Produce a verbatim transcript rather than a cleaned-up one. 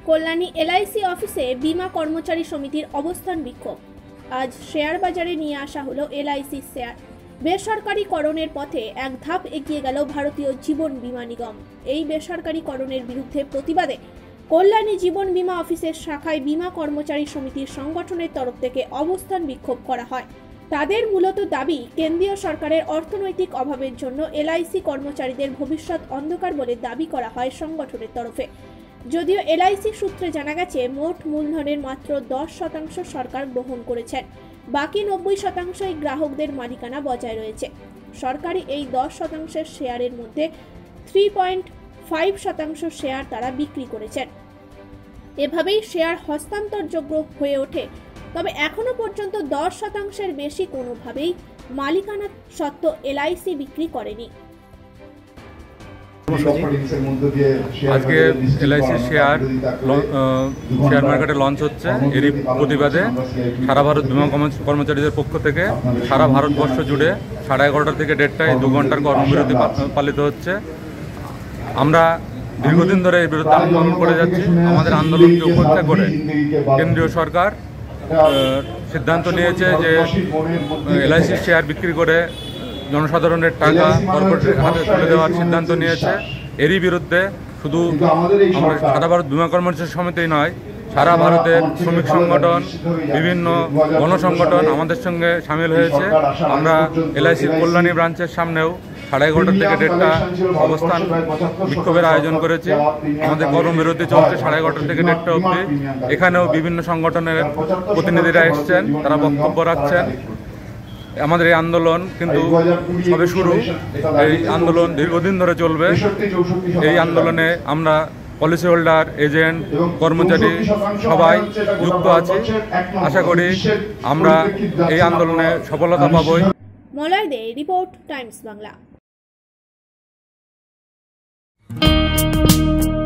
Kalyani LIC অফিসে বীমা কর্মচারী সমিতির অবস্থান বিক্ষোভ। আজ শেয়ার বাজারে নিয়ে আসা হলো এলআইসি শেয়ার। বেসরকারীকরণের পথে এক ধাপ এগিয়ে গেল ভারতীয় জীবন বীমা নিগম। এই বেসরকারীকরণের বিরুদ্ধে প্রতিবাদে কল্যাণী জীবন বীমা অফিসের শাখায় বীমা কর্মচারী সমিতির সংগঠনের তরফ থেকে অবস্থান বিক্ষোভ করা হয়। তাদের মূলত দাবি, কেন্দ্রীয় সরকারের অর্থনৈতিক অভাবের জন্য এলআইসি কর্মচারীদের ভবিষ্যৎ অন্ধকার বলে দাবি করা হয় সংগঠনের তরফে। যদিও এলআইসি সূত্রে জানা গেছে, মোট মূলধনের মাত্র দশ শতাংশ সরকার গ্রহণ করেছেন, বাকি নব্বই শতাংশই গ্রাহকদের মালিকানা বজায় রয়েছে। সরকারি এই দশ শতাংশের শেয়ারের মধ্যে থ্রি পয়েন্ট ফাইভ শতাংশ শেয়ার তারা বিক্রি করেছেন। এভাবেই শেয়ার হস্তান্তরযোগ্য হয়ে ওঠে। তবে এখনো পর্যন্ত দশ শতাংশের বেশি কোনোভাবেই মালিকানা সত্ত্ব এলআইসি বিক্রি করেনি। আজকে এলআইসি শেয়ার শেয়ার মার্কেটে লঞ্চ হচ্ছে। এরই প্রতিবাদে সারা ভারত বীমা কর্মচারীদের পক্ষ থেকে সারা ভারতবর্ষ জুড়ে সাড়ে এগারোটা থেকে দেড়টায় দু ঘন্টার কর্মবিরতি পালিত হচ্ছে। আমরা দীর্ঘদিন ধরে এর বিরুদ্ধে আন্দোলন করে যাচ্ছি। আমাদের আন্দোলনকে উপেক্ষা করে কেন্দ্রীয় সরকার সিদ্ধান্ত নিয়েছে যে এলআইসি শেয়ার বিক্রি করে জনসাধারণের টাকা কর্পোরেটের হাতে তুলে দেওয়ার সিদ্ধান্ত নিয়েছে। এরই বিরুদ্ধে শুধু আমরা সারা ভারত বীমা কর্মচারী সমিতি নয়, সারা ভারতের শ্রমিক সংগঠন, বিভিন্ন গণসংগঠন আমাদের সঙ্গে সামিল হয়েছে। আমরা এলআইসির কল্যাণী ব্রাঞ্চের সামনেও সাড়ে এগারোটা থেকে দেড়টা অবস্থান বিক্ষোভের আয়োজন করেছি। আমাদের কর্মবিরতি চলছে সাড়ে এগারোটা থেকে দেড়টা অবধি। এখানেও বিভিন্ন সংগঠনের প্রতিনিধিরা এসছেন, তারা বক্তব্য রাখছেন। আমাদের এই আন্দোলন কিন্তু সবে শুরু। এই আন্দোলন দীর্ঘদিন ধরে চলবে। এই আন্দোলনে আমরা পলিসি হোল্ডার, এজেন্ট, কর্মচারী সবাই যুক্ত আছি। আশা করি আমরা এই আন্দোলনে সফলতা পাবই। Malay De report, Times Bangla.